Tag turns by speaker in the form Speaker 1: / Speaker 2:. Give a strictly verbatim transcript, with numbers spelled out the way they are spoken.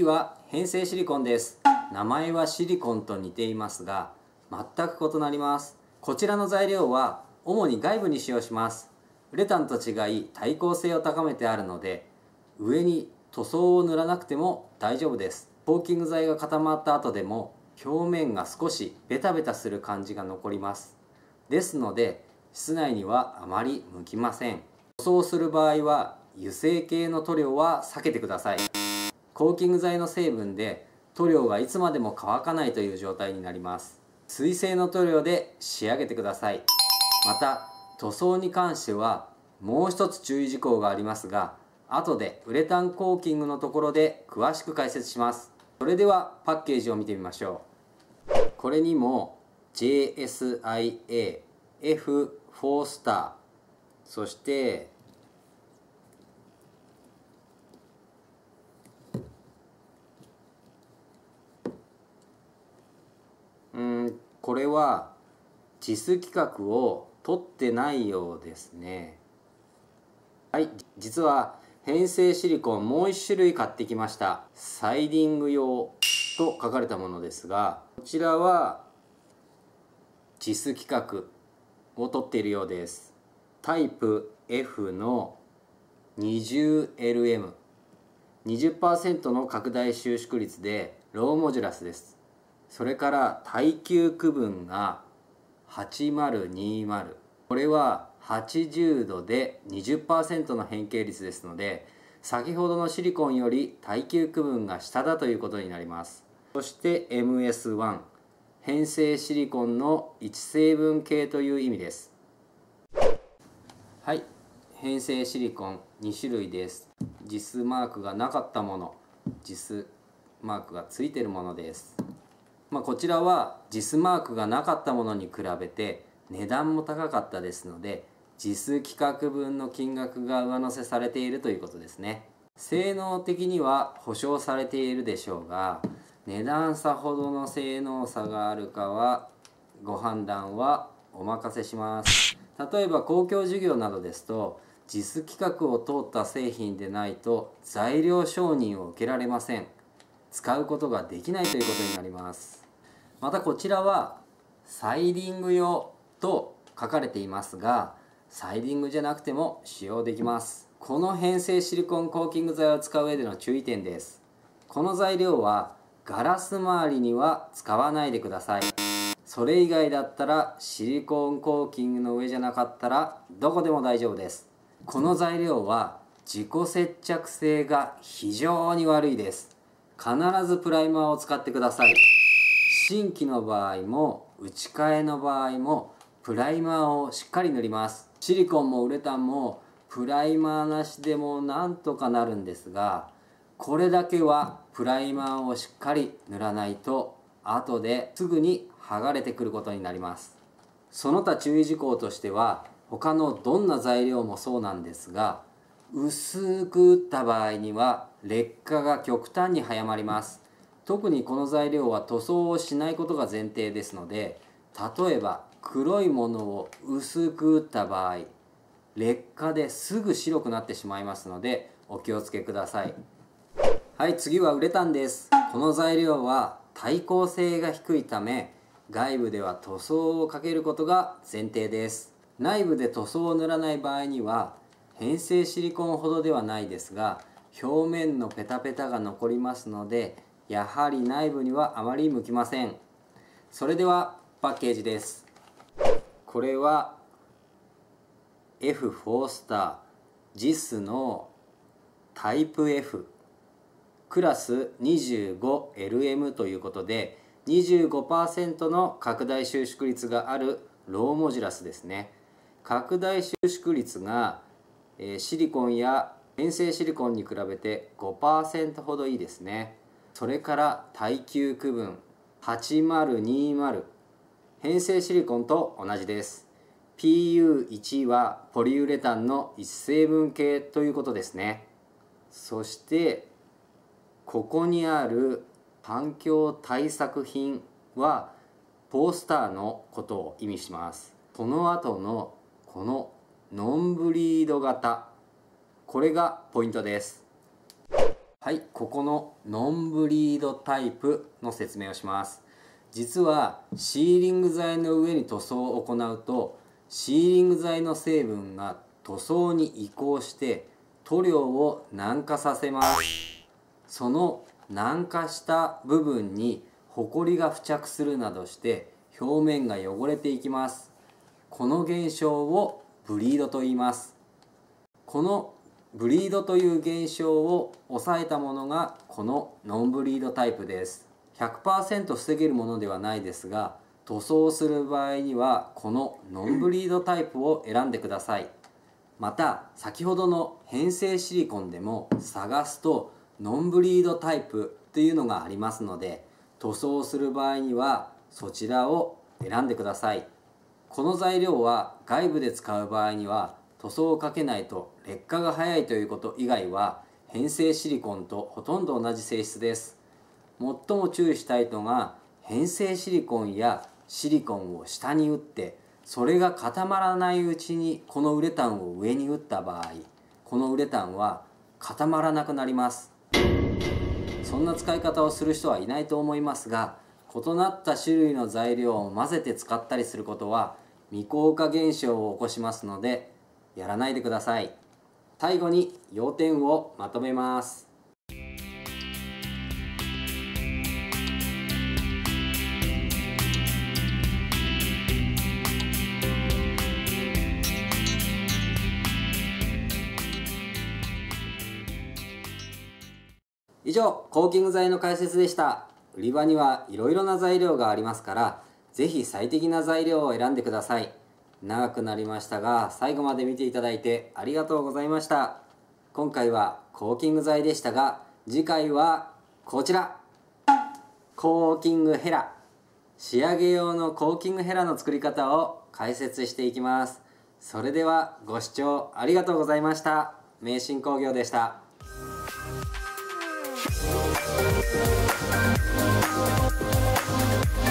Speaker 1: は変成シリコンです。名前はシリコンと似ていますが全く異なります。こちらの材料は主に外部に使用します。ウレタンと違い耐候性を高めてあるので上に塗装を塗らなくても大丈夫です。コーキング剤が固まった後でも表面が少しベタベタする感じが残ります。ですので室内にはあまり向きません。塗装する場合は油性系の塗料は避けてください。コーキング剤の成分で塗料がいつまでも乾かないという状態になります。水性の塗料で仕上げてください。また塗装に関してはもう一つ注意事項がありますが後でウレタンコーキングのところで詳しく解説します。それではパッケージを見てみましょう。これにも ジェイエスアイエー、エフ フォースター、そしてうんこれはジス規格を取ってないようですね。はい、実は変成シリコンもう一種類買ってきました。サイディング用と書かれたものですが、こちらはジス規格を取っているようです。タイプ エフ の にじゅうエルエム、にじゅっパーセント の拡大収縮率でローモジュラスです。それから耐久区分がはちまるにまる、これははちじゅうどで にじゅっパーセント の変形率ですので先ほどのシリコンより耐久区分が下だということになります。そして エムエスワン、 変成シリコンのいち成分系という意味です。はい、変成シリコンに種類です。ジスマークがなかったもの、ジスマークがついているものです。まあ、こちらはジスマークがなかったものに比べて値段も高かったですのでジス規格分の金額が上乗せされているということですね。性能的には保証されているでしょうが値段差ほどの性能差があるかはご判断はお任せします。例えば公共事業などですとジス規格を通った製品でないと材料承認を受けられません。使うことができないということになります。またこちらはサイディング用と書かれていますがサイディングじゃなくても使用できます。この変成シリコンコーキング剤を使う上での注意点です。この材料はガラス周りには使わないでください。それ以外だったらシリコンコーキングの上じゃなかったらどこでも大丈夫です。この材料は自己接着性が非常に悪いです。必ずプライマーを使ってください。新規の場合も打ち替えの場合もプライマーをしっかり塗ります。シリコンもウレタンもプライマーなしでもなんとかなるんですがこれだけはプライマーをしっかり塗らないと後ですぐに剥がれてくることになります。その他注意事項としては他のどんな材料もそうなんですが薄く打った場合には劣化が極端に早まります。特にこの材料は塗装をしないことが前提ですので例えば黒いものを薄く打った場合劣化ですぐ白くなってしまいますのでお気をつけください。はい、次はウレタンです。この材料は耐候性が低いため外部では塗装をかけることが前提です。内部で塗装を塗らない場合には変成シリコンほどではないですが表面のペタペタが残りますのでやはり内部にはあまり向きません。それではパッケージです。これは エフ フォースター ジス のタイプ エフ クラス にじゅうごエルエム ということで にじゅうごパーセント の拡大収縮率があるローモジュラスですね。拡大収縮率がシリコンや変成シリコンに比べて ごパーセント ほどいいですね。それから耐久区分はちまるにまる、変成シリコンと同じです。 ピーユーいち はポリウレタンのいち成分系ということですね。そしてここにある環境対策品はポースターのことを意味します。この後のこのノンブリード型、これがポイントです。 はい、ここのノンブリードタイプの説明をします。実はシーリング材の上に塗装を行うと、シーリング材の成分が塗装に移行して塗料を軟化させます。その軟化した部分にホコリが付着するなどして表面が汚れていきます。この現象をブリードと言います。このブリードという現象を抑えたものがこのノンブリードタイプです。ひゃくパーセント 防げるものではないですが、塗装する場合にはこのノンブリードタイプを選んでください。また先ほどの変成シリコンでも探すとノンブリードタイプというのがありますので、塗装する場合にはそちらを選んでください。この材料は外部で使う場合には塗装をかけないと劣化が早いということ以外は変成シリコンとほとんど同じ性質です。最も注意したいのが変成シリコンやシリコンを下に打ってそれが固まらないうちにこのウレタンを上に打った場合、このウレタンは固まらなくなります。そんな使い方をする人はいないと思いますが、異なった種類の材料を混ぜて使ったりすることは未硬化現象を起こしますのでやらないでください。最後に要点をまとめます。以上、コーキング材の解説でした。売り場にはいろいろな材料がありますから、ぜひ最適な材料を選んでください。長くなりましたが、最後まで見ていただいてありがとうございました。今回はコーキング材でしたが、次回はこちら、コーキングヘラ。仕上げ用のコーキングヘラの作り方を解説していきます。それではご視聴ありがとうございました。名神工業でした。We'll be right back.